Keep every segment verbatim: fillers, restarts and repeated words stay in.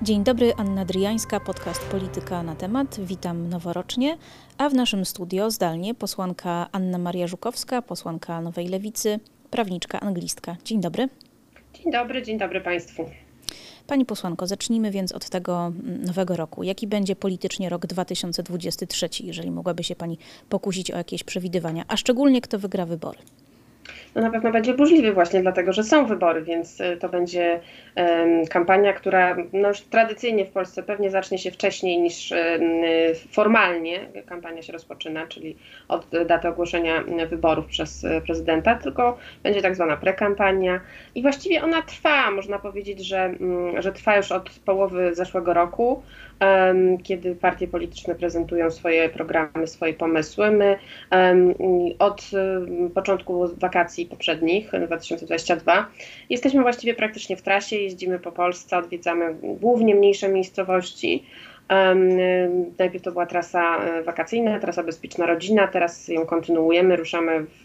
Dzień dobry, Anna Dryjańska, podcast Polityka na temat. Witam noworocznie, a w naszym studio zdalnie posłanka Anna Maria Żukowska, posłanka Nowej Lewicy, prawniczka, anglistka. Dzień dobry. Dzień dobry, dzień dobry Państwu. Pani posłanko, zacznijmy więc od tego nowego roku. Jaki będzie politycznie rok dwa tysiące dwudziesty trzeci, jeżeli mogłaby się Pani pokusić o jakieś przewidywania, a szczególnie kto wygra wybory? No na pewno będzie burzliwy właśnie dlatego, że są wybory, więc to będzie um, kampania, która no już tradycyjnie w Polsce pewnie zacznie się wcześniej niż um, formalnie kampania się rozpoczyna, czyli od daty ogłoszenia wyborów przez prezydenta, tylko będzie tak zwana prekampania i właściwie ona trwa, można powiedzieć, że, um, że trwa już od połowy zeszłego roku, um, kiedy partie polityczne prezentują swoje programy, swoje pomysły. My um, od um, początku wakacji poprzednich, dwa tysiące dwudziestego drugiego. Jesteśmy właściwie praktycznie w trasie, jeździmy po Polsce, odwiedzamy głównie mniejsze miejscowości. Um, najpierw to była trasa wakacyjna, trasa Bezpieczna Rodzina, teraz ją kontynuujemy, ruszamy w,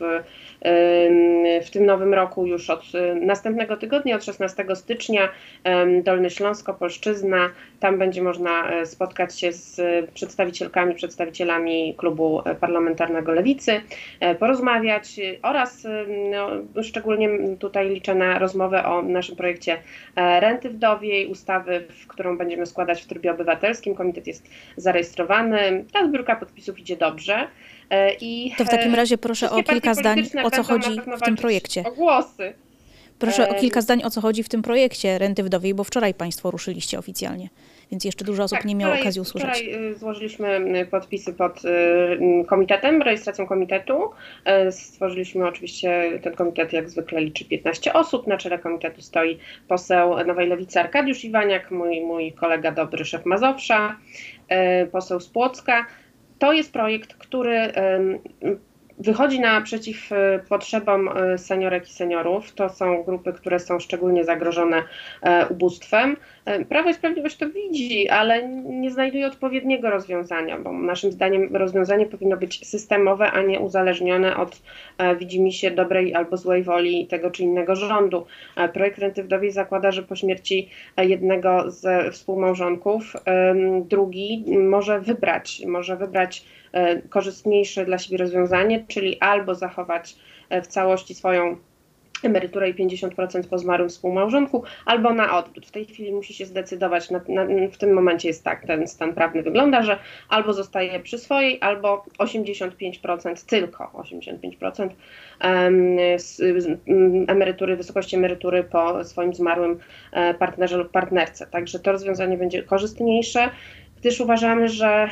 w tym nowym roku już od następnego tygodnia, od szesnastego stycznia, Dolny Śląsk, Opolszczyzna. Tam będzie można spotkać się z przedstawicielkami, przedstawicielami klubu parlamentarnego Lewicy, porozmawiać oraz no, szczególnie tutaj liczę na rozmowę o naszym projekcie renty wdowiej, ustawy, w którą będziemy składać w trybie obywatelskim. Komitet jest zarejestrowany, ta zbiórka podpisów idzie dobrze. I to w takim razie proszę o kilka zdań, o co chodzi w tym projekcie. O głosy. Proszę o kilka zdań, o co chodzi w tym projekcie renty wdowiej, bo wczoraj Państwo ruszyliście oficjalnie, więc jeszcze dużo osób tak, nie miało wczoraj, okazji usłyszeć. Wczoraj złożyliśmy podpisy pod komitetem, rejestracją komitetu. Stworzyliśmy oczywiście, ten komitet jak zwykle liczy piętnaście osób. Na czele komitetu stoi poseł Nowej Lewicy Arkadiusz Iwaniak, mój, mój kolega dobry szef Mazowsza, poseł z Płocka. To jest projekt, który wychodzi naprzeciw potrzebom seniorek i seniorów. To są grupy, które są szczególnie zagrożone ubóstwem. Prawo i Sprawiedliwość to widzi, ale nie znajduje odpowiedniego rozwiązania, bo naszym zdaniem rozwiązanie powinno być systemowe, a nie uzależnione od widzimisię dobrej albo złej woli tego czy innego rządu. Projekt renty wdowiej zakłada, że po śmierci jednego z współmałżonków drugi może wybrać, może wybrać korzystniejsze dla siebie rozwiązanie, czyli albo zachować w całości swoją emeryturę i pięćdziesiąt procent po zmarłym współmałżonku, albo na odwrót. W tej chwili musi się zdecydować, na, na, w tym momencie jest tak, ten stan prawny wygląda, że albo zostaje przy swojej, albo osiemdziesiąt pięć procent, tylko osiemdziesiąt pięć procent um, z, z, emerytury, wysokości emerytury po swoim zmarłym partnerze lub partnerce. Także to rozwiązanie będzie korzystniejsze, gdyż uważamy, że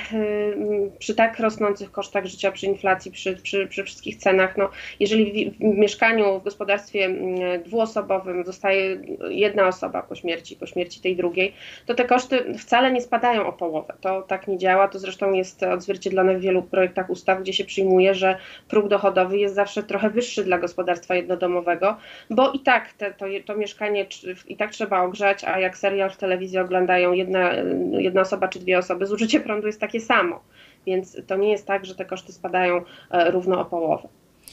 y, przy tak rosnących kosztach życia, przy inflacji, przy, przy, przy wszystkich cenach, no, jeżeli w, w mieszkaniu, w gospodarstwie y, dwuosobowym zostaje jedna osoba po śmierci, po śmierci tej drugiej, to te koszty wcale nie spadają o połowę. To tak nie działa, to zresztą jest odzwierciedlone w wielu projektach ustaw, gdzie się przyjmuje, że próg dochodowy jest zawsze trochę wyższy dla gospodarstwa jednodomowego, bo i tak te, to, to mieszkanie i tak trzeba ogrzać, a jak serial w telewizji oglądają jedna, jedna osoba czy dwie osoby, zużycie prądu jest takie samo, więc to nie jest tak, że te koszty spadają równo o połowę.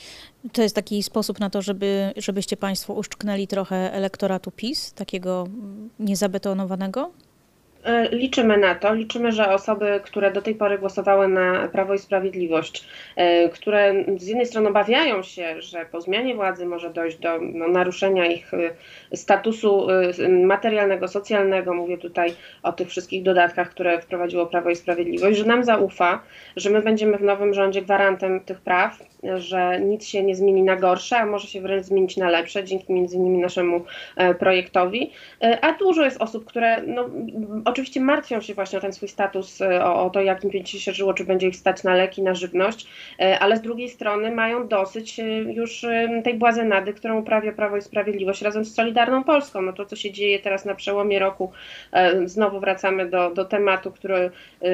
To jest taki sposób na to, żeby, żebyście Państwo uszczknęli trochę elektoratu PiS, takiego niezabetonowanego? Liczymy na to, liczymy, że osoby, które do tej pory głosowały na Prawo i Sprawiedliwość, które z jednej strony obawiają się, że po zmianie władzy może dojść do no, naruszenia ich statusu materialnego, socjalnego, mówię tutaj o tych wszystkich dodatkach, które wprowadziło Prawo i Sprawiedliwość, że nam zaufa, że my będziemy w nowym rządzie gwarantem tych praw, że nic się nie zmieni na gorsze, a może się wręcz zmienić na lepsze, dzięki między innymi naszemu projektowi, a dużo jest osób, które no, oczywiście martwią się właśnie o ten swój status, o, o to, jak im będzie się żyło, czy będzie ich stać na leki, na żywność, ale z drugiej strony mają dosyć już tej błazenady, którą uprawia Prawo i Sprawiedliwość razem z Solidarną Polską. No to, co się dzieje teraz na przełomie roku, znowu wracamy do, do tematu, który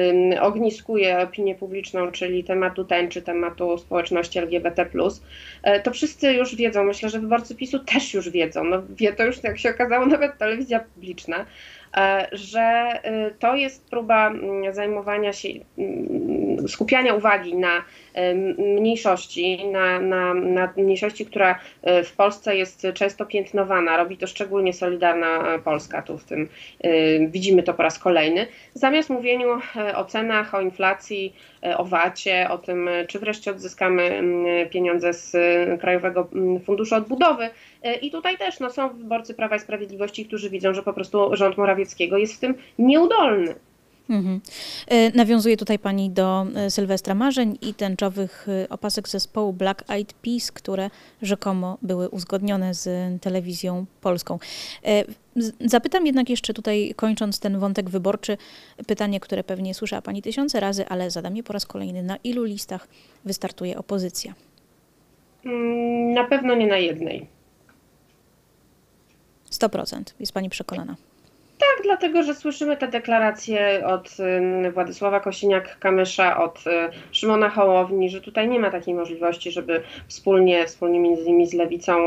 ogniskuje opinię publiczną, czyli tematu tęczy, tematu społeczności L G B T plus. To wszyscy już wiedzą, myślę, że wyborcy PiSu też już wiedzą, no wie to już, jak się okazało, nawet telewizja publiczna, że to jest próba zajmowania się skupiania uwagi na mniejszości, na, na, na mniejszości, która w Polsce jest często piętnowana. Robi to szczególnie Solidarna Polska, tu w tym widzimy to po raz kolejny. Zamiast mówieniu o cenach, o inflacji, o vacie, o tym, czy wreszcie odzyskamy pieniądze z Krajowego Funduszu Odbudowy. I tutaj też no, są wyborcy Prawa i Sprawiedliwości, którzy widzą, że po prostu rząd Morawieckiego jest w tym nieudolny. Mhm. Nawiązuje tutaj pani do Sylwestra Marzeń i tęczowych opasek zespołu Black Eyed Peas, które rzekomo były uzgodnione z telewizją polską. Zapytam jednak jeszcze tutaj, kończąc ten wątek wyborczy, pytanie, które pewnie słyszała pani tysiące razy, ale zadam je po raz kolejny. Na ilu listach wystartuje opozycja? Na pewno nie na jednej. sto procent. Jest pani przekonana? Tak, dlatego, że słyszymy te deklaracje od Władysława Kosiniaka-Kamysza, od Szymona Hołowni, że tutaj nie ma takiej możliwości, żeby wspólnie, wspólnie między innymi z Lewicą,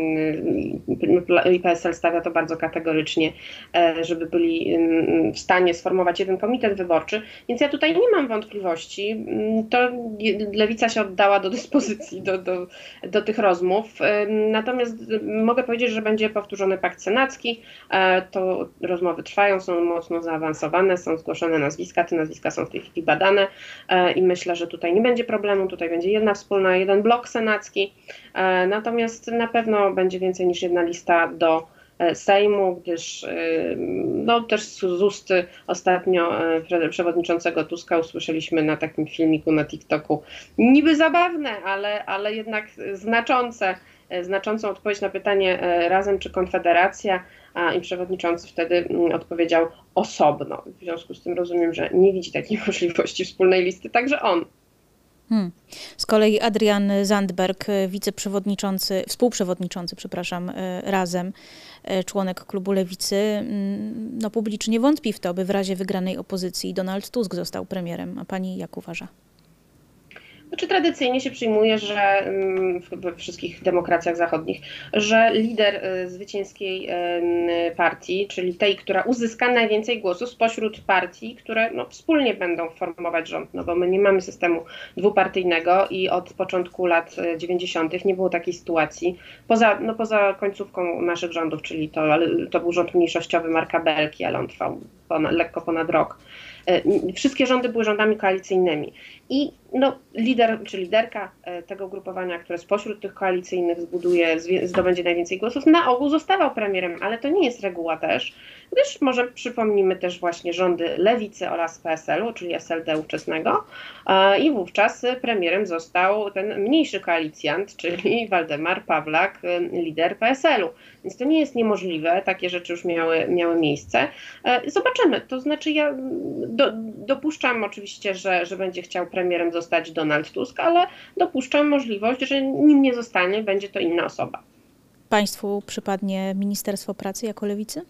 i P S L stawia to bardzo kategorycznie, żeby byli w stanie sformować jeden komitet wyborczy, więc ja tutaj nie mam wątpliwości. To Lewica się oddała do dyspozycji, do, do, do tych rozmów. Natomiast mogę powiedzieć, że będzie powtórzony pakt senacki. To rozmowy trwają, są mocno zaawansowane, są zgłoszone nazwiska, te nazwiska są w tej chwili badane i myślę, że tutaj nie będzie problemu, tutaj będzie jedna wspólna, jeden blok senacki, natomiast na pewno będzie więcej niż jedna lista do Sejmu, gdyż no, też z ust ostatnio przewodniczącego Tuska usłyszeliśmy na takim filmiku na TikToku, niby zabawne, ale, ale jednak znaczące, znaczącą odpowiedź na pytanie Razem czy Konfederacja, a i przewodniczący wtedy odpowiedział osobno. W związku z tym rozumiem, że nie widzi takiej możliwości wspólnej listy, także on. Hmm. Z kolei Adrian Zandberg, wiceprzewodniczący, współprzewodniczący, przepraszam, Razem, członek klubu Lewicy, no publicznie wątpi w to, by w razie wygranej opozycji Donald Tusk został premierem. A pani jak uważa? Znaczy tradycyjnie się przyjmuje, że we wszystkich demokracjach zachodnich, że lider zwycięskiej partii, czyli tej, która uzyska najwięcej głosów spośród partii, które no, wspólnie będą formować rząd, no bo my nie mamy systemu dwupartyjnego i od początku lat dziewięćdziesiątych nie było takiej sytuacji, poza, no, poza końcówką naszych rządów, czyli to, to był rząd mniejszościowy Marka Belki, ale on trwał ponad, lekko ponad rok. Wszystkie rządy były rządami koalicyjnymi i no, lider czy liderka tego ugrupowania, które spośród tych koalicyjnych zbuduje, zdobędzie najwięcej głosów, na ogół zostawał premierem, ale to nie jest reguła też, gdyż może przypomnimy też właśnie rządy Lewicy oraz P S L-u, czyli S L D ówczesnego i wówczas premierem został ten mniejszy koalicjant, czyli Waldemar Pawlak, lider P S L-u. Więc to nie jest niemożliwe, takie rzeczy już miały, miały miejsce. Zobaczymy, to znaczy ja do, dopuszczam oczywiście, że, że będzie chciał premierem zostać Donald Tusk, ale dopuszczam możliwość, że nim nie zostanie, będzie to inna osoba. Państwu przypadnie Ministerstwo Pracy jako Lewicy?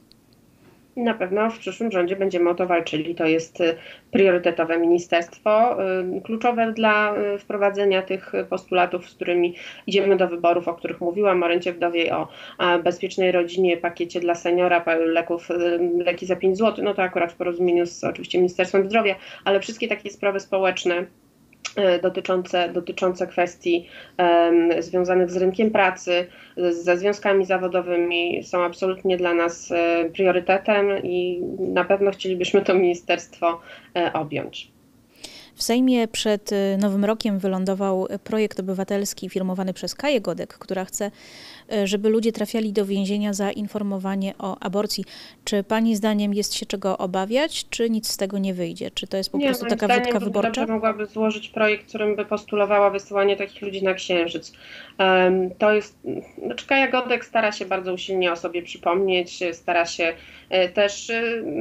Na pewno w przyszłym rządzie będziemy o to walczyli. To jest priorytetowe ministerstwo, kluczowe dla wprowadzenia tych postulatów, z którymi idziemy do wyborów, o których mówiłam, o rencie wdowiej, o bezpiecznej rodzinie, pakiecie dla seniora, leków, leki za pięć złotych, no to akurat w porozumieniu z oczywiście Ministerstwem Zdrowia, ale wszystkie takie sprawy społeczne dotyczące, dotyczące kwestii um, związanych z rynkiem pracy, ze związkami zawodowymi są absolutnie dla nas e, priorytetem i na pewno chcielibyśmy to ministerstwo e, objąć. W Sejmie przed Nowym Rokiem wylądował projekt obywatelski firmowany przez Kaję Godek, która chce, żeby ludzie trafiali do więzienia za informowanie o aborcji. Czy pani zdaniem jest się czego obawiać, czy nic z tego nie wyjdzie? Czy to jest po nie, prostu taka zdaniem wrzutka wyborcza? Dobrze mogłaby złożyć projekt, którym by postulowała wysyłanie takich ludzi na Księżyc. Um, to jest, znaczy Kaja Godek stara się bardzo usilnie o sobie przypomnieć, stara się e, też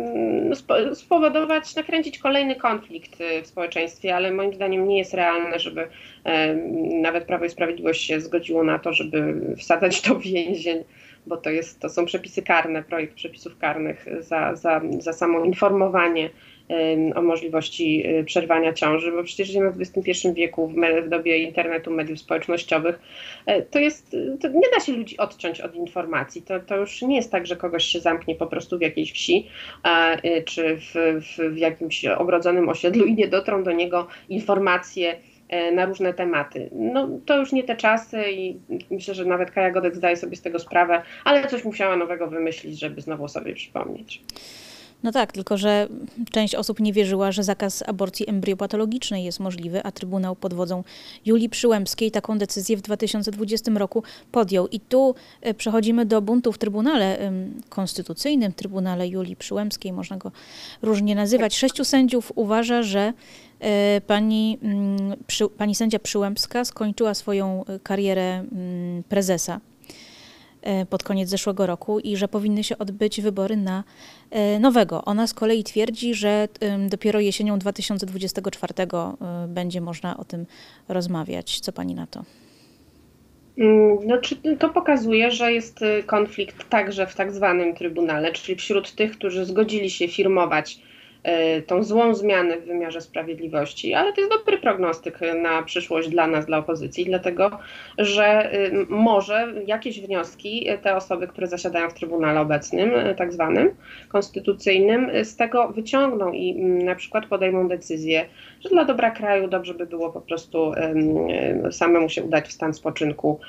e, spowodować, nakręcić kolejny konflikt w społeczeństwie, ale moim zdaniem nie jest realne, żeby e, nawet Prawo i Sprawiedliwość się zgodziło na to, żeby wsadzać do więzień, bo to, jest, to są przepisy karne, projekt przepisów karnych za, za, za samo informowanie o możliwości przerwania ciąży, bo przecież żyjemy w dwudziestym pierwszym wieku, w dobie internetu, mediów społecznościowych. To jest, to nie da się ludzi odciąć od informacji. To, to już nie jest tak, że kogoś się zamknie po prostu w jakiejś wsi czy w, w, w jakimś ogrodzonym osiedlu i nie dotrą do niego informacje na różne tematy. No to już nie te czasy i myślę, że nawet Kaja Godek zdaje sobie z tego sprawę, ale coś musiała nowego wymyślić, żeby znowu o sobie przypomnieć. No tak, tylko że część osób nie wierzyła, że zakaz aborcji embriopatologicznej jest możliwy, a Trybunał pod wodzą Julii Przyłębskiej taką decyzję w dwa tysiące dwudziestym roku podjął. I tu przechodzimy do buntu w Trybunale Konstytucyjnym, Trybunale Julii Przyłębskiej, można go różnie nazywać. Sześciu sędziów uważa, że pani, pani sędzia Przyłębska skończyła swoją karierę prezesa pod koniec zeszłego roku i że powinny się odbyć wybory na nowego. Ona z kolei twierdzi, że dopiero jesienią dwa tysiące dwudziestego czwartego będzie można o tym rozmawiać. Co pani na to? No, to pokazuje, że jest konflikt także w tak zwanym Trybunale, czyli wśród tych, którzy zgodzili się firmować tą złą zmianę w wymiarze sprawiedliwości, ale to jest dobry prognostyk na przyszłość dla nas, dla opozycji, dlatego że może jakieś wnioski te osoby, które zasiadają w Trybunale obecnym, tak zwanym, konstytucyjnym, z tego wyciągną i na przykład podejmą decyzję, że dla dobra kraju dobrze by było po prostu samemu się udać w stan spoczynku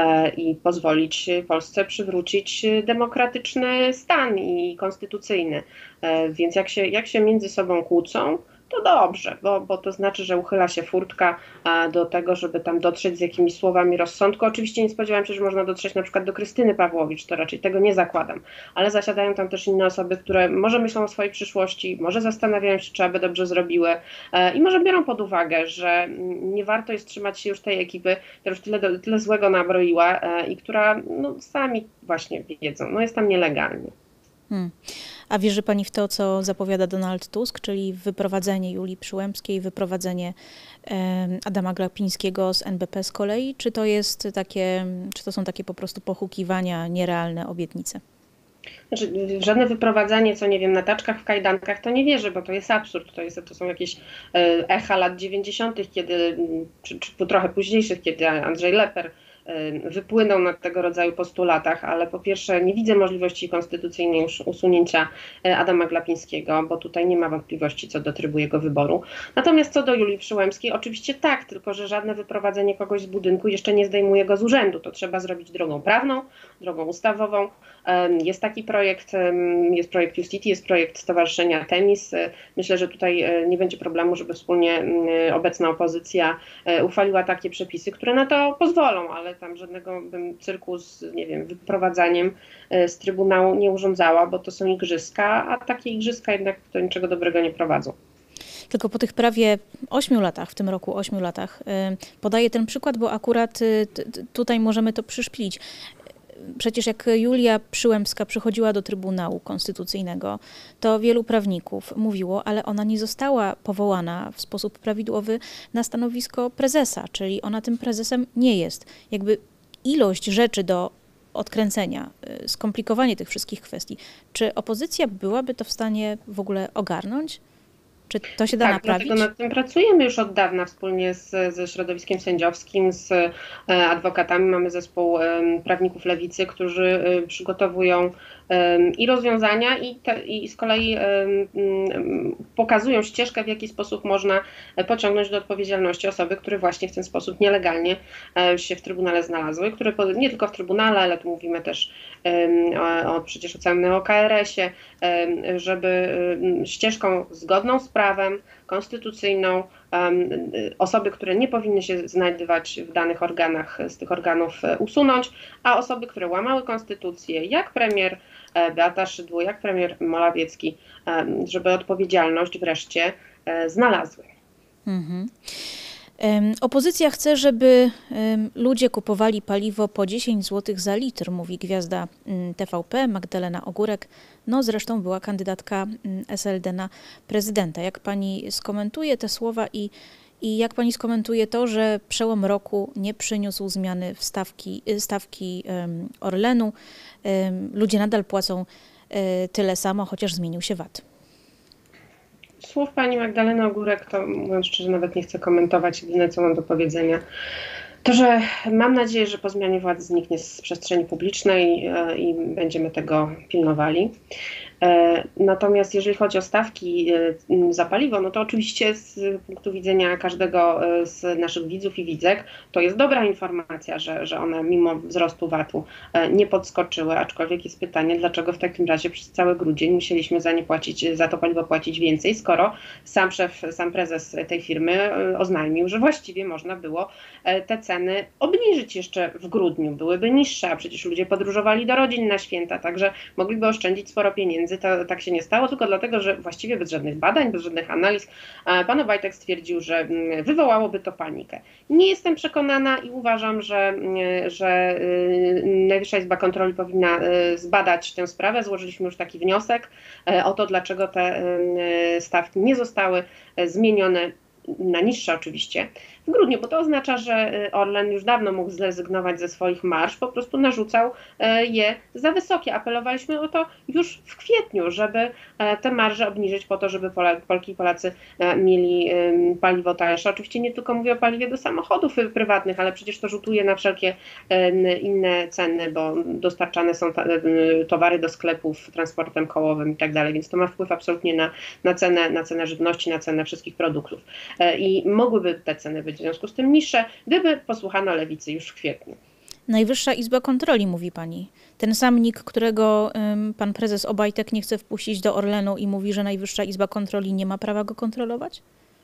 i pozwolić Polsce przywrócić demokratyczny stan i konstytucyjny. Więc jak się, jak się między sobą kłócą, to dobrze, bo, bo to znaczy, że uchyla się furtka do tego, żeby tam dotrzeć z jakimiś słowami rozsądku. Oczywiście nie spodziewałem się, że można dotrzeć na przykład do Krystyny Pawłowicz, to raczej tego nie zakładam, ale zasiadają tam też inne osoby, które może myślą o swojej przyszłości, może zastanawiają się, czy aby dobrze zrobiły i może biorą pod uwagę, że nie warto jest trzymać się już tej ekipy, która już tyle, tyle złego nabroiła i która, no sami właśnie wiedzą, no jest tam nielegalnie. Hmm. A wierzy pani w to, co zapowiada Donald Tusk, czyli wyprowadzenie Julii Przyłębskiej, wyprowadzenie e, Adama Glapińskiego z N B P z kolei? Czy to jest takie, czy to są takie po prostu pochukiwania, nierealne obietnice? Znaczy, żadne wyprowadzanie, co nie wiem, na taczkach w kajdankach, to nie wierzę, bo to jest absurd. To, jest, to są jakieś echa lat dziewięćdziesiątych, kiedy, czy, czy trochę późniejszych, kiedy Andrzej Leper wypłynął na tego rodzaju postulatach, ale po pierwsze nie widzę możliwości konstytucyjnej usunięcia Adama Glapińskiego, bo tutaj nie ma wątpliwości co do trybu jego wyboru. Natomiast co do Julii Przyłębskiej, oczywiście tak, tylko że żadne wyprowadzenie kogoś z budynku jeszcze nie zdejmuje go z urzędu. To trzeba zrobić drogą prawną, drogą ustawową. Jest taki projekt, jest projekt Justiti, jest projekt Stowarzyszenia Temis. Myślę, że tutaj nie będzie problemu, żeby wspólnie obecna opozycja uchwaliła takie przepisy, które na to pozwolą, ale tam żadnego bym cyrku z, nie wiem, wyprowadzaniem z Trybunału nie urządzała, bo to są igrzyska, a takie igrzyska jednak do niczego dobrego nie prowadzą. Tylko po tych prawie ośmiu latach, w tym roku ośmiu latach, podaję ten przykład, bo akurat tutaj możemy to przyszpilić. Przecież jak Julia Przyłębska przychodziła do Trybunału Konstytucyjnego, to wielu prawników mówiło, ale ona nie została powołana w sposób prawidłowy na stanowisko prezesa, czyli ona tym prezesem nie jest. Jakby ilość rzeczy do odkręcenia, skomplikowanie tych wszystkich kwestii. Czy opozycja byłaby to w stanie w ogóle ogarnąć? Czy to się da tak, naprawić? Dlatego nad tym pracujemy już od dawna wspólnie z, ze środowiskiem sędziowskim, z e, adwokatami. Mamy zespół e, prawników lewicy, którzy e, przygotowują e, i rozwiązania i, te, i z kolei e, m, pokazują ścieżkę, w jaki sposób można pociągnąć do odpowiedzialności osoby, które właśnie w ten sposób nielegalnie e, się w Trybunale znalazły, które po, nie tylko w Trybunale, ale tu mówimy też e, o, przecież o całym neo K R S ie, e, żeby e, ścieżką zgodną z prawem, konstytucyjną, um, osoby, które nie powinny się znajdować w danych organach, z tych organów usunąć, a osoby, które łamały konstytucję, jak premier Beata Szydło, jak premier Morawiecki, um, żeby odpowiedzialność wreszcie um, znalazły. Mhm. Opozycja chce, żeby ludzie kupowali paliwo po dziesięć złotych za litr, mówi gwiazda T V P Magdalena Ogórek. No zresztą była kandydatka S L D na prezydenta. Jak pani skomentuje te słowa i, i jak pani skomentuje to, że przełom roku nie przyniósł zmiany w stawki, stawki um, Orlenu? Um, ludzie nadal płacą um, tyle samo, chociaż zmienił się V A T. słów pani Magdaleny Ogórek to, mówiąc szczerze, nawet nie chcę komentować. Jedyne, co mam do powiedzenia, to, że mam nadzieję, że po zmianie władzy zniknie z przestrzeni publicznej i będziemy tego pilnowali. Natomiast jeżeli chodzi o stawki za paliwo, no to oczywiście z punktu widzenia każdego z naszych widzów i widzek to jest dobra informacja, że, że one mimo wzrostu V A T-u nie podskoczyły, aczkolwiek jest pytanie, dlaczego w takim razie przez cały grudzień musieliśmy za nie płacić, za to paliwo płacić więcej, skoro sam szef, sam prezes tej firmy oznajmił, że właściwie można było te ceny obniżyć jeszcze w grudniu, byłyby niższe, a przecież ludzie podróżowali do rodzin na święta, także mogliby oszczędzić sporo pieniędzy. To, tak się nie stało, tylko dlatego, że właściwie bez żadnych badań, bez żadnych analiz pan Obajtek stwierdził, że wywołałoby to panikę. Nie jestem przekonana i uważam, że, że Najwyższa Izba Kontroli powinna zbadać tę sprawę. Złożyliśmy już taki wniosek o to, dlaczego te stawki nie zostały zmienione na niższe oczywiście w grudniu, bo to oznacza, że Orlen już dawno mógł zrezygnować ze swoich marż, po prostu narzucał je za wysokie. Apelowaliśmy o to już w kwietniu, żeby te marże obniżyć po to, żeby Polki i Polacy mieli paliwo tańsze. Oczywiście nie tylko mówię o paliwie do samochodów prywatnych, ale przecież to rzutuje na wszelkie inne ceny, bo dostarczane są towary do sklepów transportem kołowym i tak dalej, więc to ma wpływ absolutnie na, na, cenę, na cenę żywności, na cenę wszystkich produktów. I mogłyby te ceny być w związku z tym niższe, gdyby posłuchano lewicy już w kwietniu. Najwyższa Izba Kontroli, mówi pani. Ten sam N I K, którego ym, pan prezes Obajtek nie chce wpuścić do Orlenu i mówi, że Najwyższa Izba Kontroli nie ma prawa go kontrolować?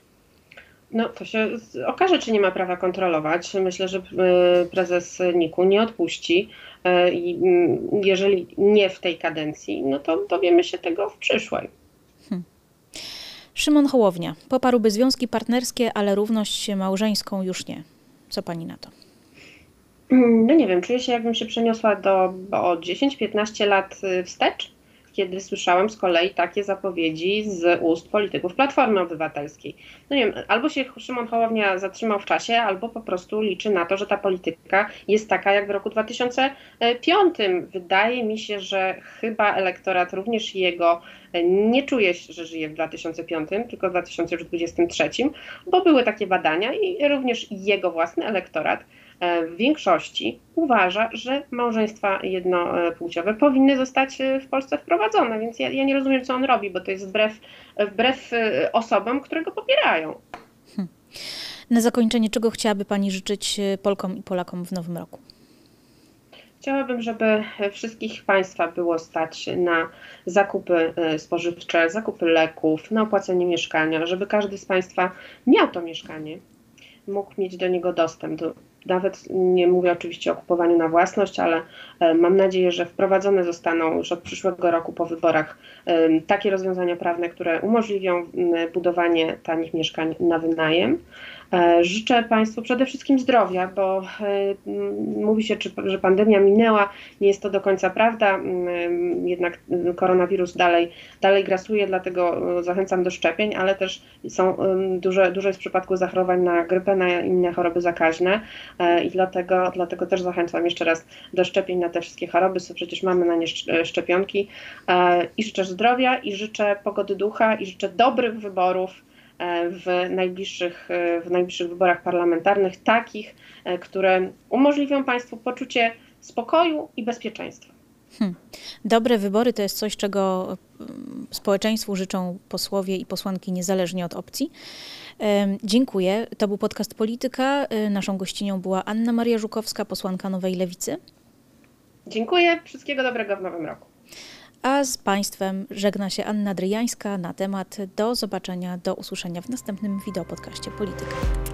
No to się okaże, czy nie ma prawa kontrolować. Myślę, że prezes N I K-u nie odpuści. I jeżeli nie w tej kadencji, no to dowiemy się tego w przyszłej. Hmm. Szymon Hołownia. Poparłby związki partnerskie, ale równość małżeńską już nie. Co pani na to? No nie wiem, czuję się, jakbym się przeniosła do o dziesięć piętnaście lat wstecz, kiedy słyszałam z kolei takie zapowiedzi z ust polityków Platformy Obywatelskiej. No nie wiem, albo się Szymon Hołownia zatrzymał w czasie, albo po prostu liczy na to, że ta polityka jest taka jak w roku dwa tysiące piątym. Wydaje mi się, że chyba elektorat również jego nie czuje, że żyje w dwa tysiące piątym, tylko w dwa tysiące dwudziestym trzecim, bo były takie badania i również jego własny elektorat w większości uważa, że małżeństwa jednopłciowe powinny zostać w Polsce wprowadzone, więc ja, ja nie rozumiem, co on robi, bo to jest wbrew, wbrew osobom, które go popierają. Hmm. Na zakończenie, czego chciałaby pani życzyć Polkom i Polakom w nowym roku? Chciałabym, żeby wszystkich Państwa było stać na zakupy spożywcze, zakupy leków, na opłacenie mieszkania, żeby każdy z Państwa miał to mieszkanie, mógł mieć do niego dostęp. Do, nawet nie mówię oczywiście o kupowaniu na własność, ale mam nadzieję, że wprowadzone zostaną już od przyszłego roku po wyborach takie rozwiązania prawne, które umożliwią budowanie tanich mieszkań na wynajem. Życzę Państwu przede wszystkim zdrowia, bo mówi się, że pandemia minęła, nie jest to do końca prawda, jednak koronawirus dalej, dalej grasuje, dlatego zachęcam do szczepień, ale też są duże, dużo jest przypadków zachorowań na grypę, na inne choroby zakaźne i dlatego, dlatego też zachęcam jeszcze raz do szczepień na te wszystkie choroby, bo przecież mamy na nie szczepionki. I życzę zdrowia, i życzę pogody ducha, i życzę dobrych wyborów w najbliższych, w najbliższych wyborach parlamentarnych, takich, które umożliwią Państwu poczucie spokoju i bezpieczeństwa. Hmm. Dobre wybory to jest coś, czego społeczeństwu życzą posłowie i posłanki niezależnie od opcji. Dziękuję. To był podcast Polityka. Naszą gościnią była Anna Maria Żukowska, posłanka Nowej Lewicy. Dziękuję. Wszystkiego dobrego w nowym roku. A z Państwem żegna się Anna Dryjańska na temat. Do zobaczenia, do usłyszenia w następnym wideopodcaście Polityka.